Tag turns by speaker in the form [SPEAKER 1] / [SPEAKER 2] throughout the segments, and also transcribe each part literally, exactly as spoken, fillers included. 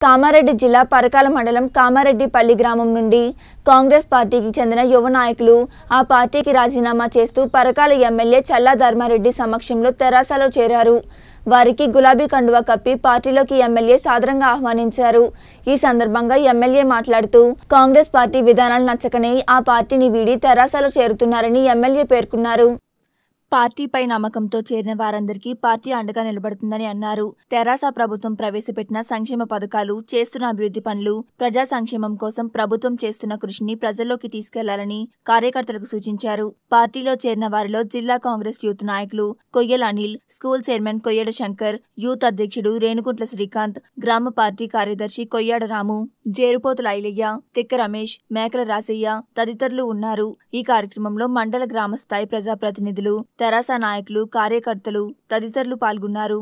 [SPEAKER 1] కామారెడ్డి జిల్లా పరకాల మండలం కామారెడ్డిపల్లి గ్రామం నుండి కాంగ్రెస్ పార్టీకి చెందిన యువ నాయకులు ఆ పార్టీకి రాజీనామా చేస్తూ పరకాల ఎమ్మెల్యే చల్లా ధర్మారెడ్డి సమక్షంలో తెరాసలో చేరారు। వారికి గులాబీ కండువా కప్పి పార్టీలోకి ఎమ్మెల్యే సాదరంగా ఆహ్వానించారు। ఈ సందర్భంగా ఎమ్మెల్యే మాట్లాడుతూ కాంగ్రెస్ పార్టీ విధానాలు నచ్చకనే ఆ పార్టీని వీడి తెరాసలో చేరుతున్నారని ఎమ్మెల్యే పేర్కొన్నారు। పార్టీపై నమ్మకంతో చేరిన వారందరికీ పార్టీ అండగా నిలబడుతుందని అన్నారు। తెరాస ప్రభుత్వం ప్రవేశపెట్టిన సంక్షేమ పథకాలు, చేస్తున్న అభివృద్ధి పనులు, ప్రజా సంక్షేమం కోసం ప్రభుత్వం చేస్తున్న కృషిని ప్రజల్లోకి తీసుకెళ్లాలని కార్యకర్తలకు సూచించారు। పార్టీలో చేరిన వారిలో జిల్లా కాంగ్రెస్ యూత్ నాయకులు Koyyala Anil, school chairman Koyyada Shankar, youth అధ్యక్షుడు రేణుగుంట్ల శ్రీకాంత్, గ్రామ పార్టీ కార్యదర్శి కొయ్యాడ రాము, జేరుపోతుల ఐలయ్య, తిక్క రమేష్, మేకల రాసయ్య తదితరులు ఉన్నారు। ఈ కార్యక్రమంలో మండల గ్రామ స్థాయి ప్రజాప్రతినిధులు, తెరాస నాయకులు, కార్యకర్తలు తదితరులు పాల్గొన్నారు।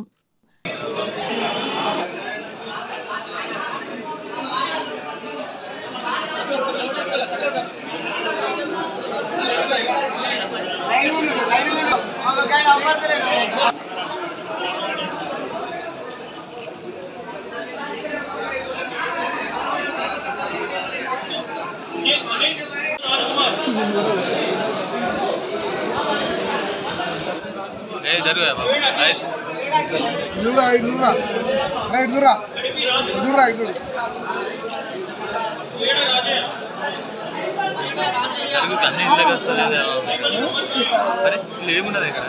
[SPEAKER 2] लूरा लूरा राइट लूरा लूरा इधर
[SPEAKER 3] తెలుగు కన్నీ ఇంట్లోకి వస్తుంది అరే లేమున్నా దగ్గర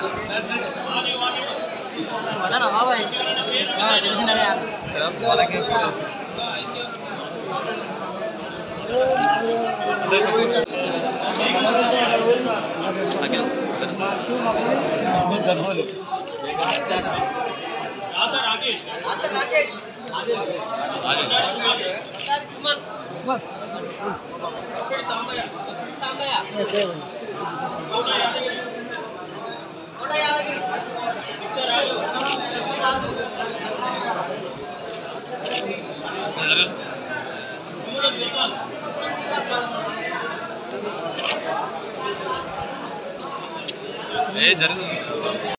[SPEAKER 3] బాబాయ్ తెలిసిందే వాళ్ళకి ఏ జరుగు